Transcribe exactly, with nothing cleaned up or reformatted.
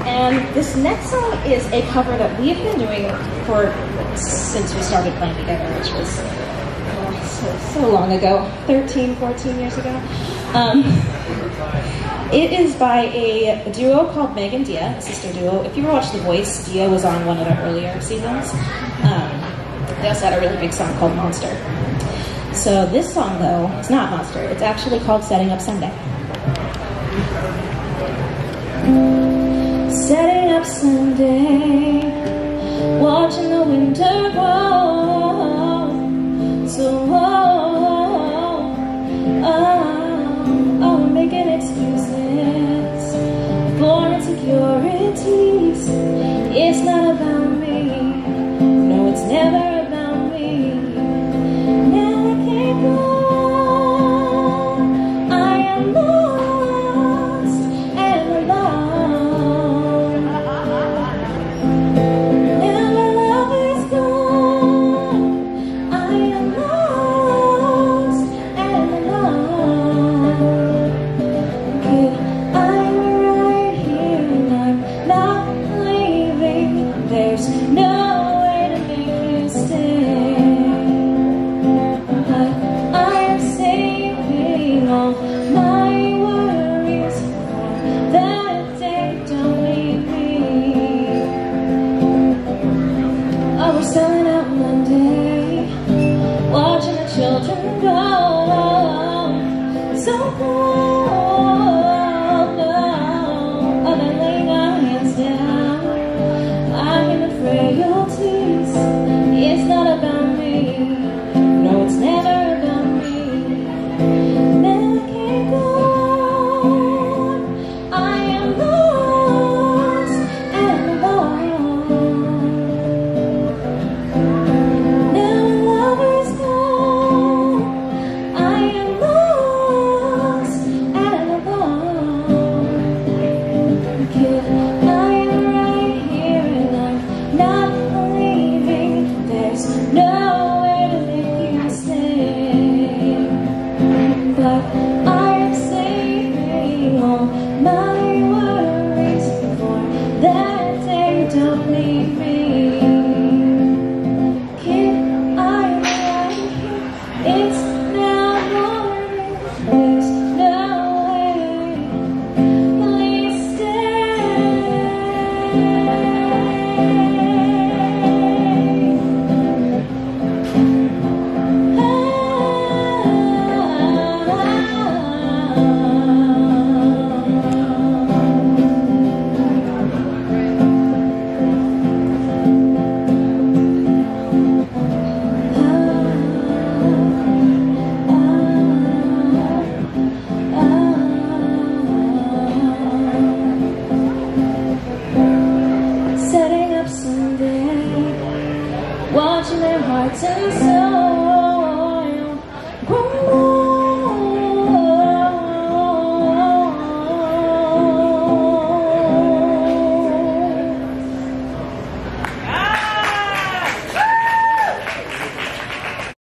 And this next song is a cover that we've been doing for since we started playing together, which was oh, so, so long ago, thirteen, fourteen years ago. Um, it is by a duo called Meg and Dia, a sister duo. If you ever watched The Voice, Dia was on one of the earlier seasons. Um, they also had a really big song called Monster. So this song, though, it's not Monster. It's actually called Setting Up Sunday. Setting up Sunday, watching the winter grow. So, oh, oh, oh, making excuses for insecurities. It's not about me. No, it's never about me. Now I can't go. I am lost and alone. Now my love is gone. I am lost and alone. Good, I'm right here and I'm not leaving. There's no way to make you stay. But I am saving all my worries for that day. Don't leave me. Oh, we're selling out Monday, watching the children go. So cold, no. Oh, they're laying our hands down. I am the frailties. It's not about me. No, it's never about me. Now I can't go on. I am lost and alone. Now my lover's gone. I am lost and alone. Kid, I am right here and I'm not leaving. There's nowhere to make you stay. But I am saving all my worries for that day. Don't leave me. Kid, I am right here. It's now morning. There's no way. Please stay. Setting up Sunday, watching their hearts and souls.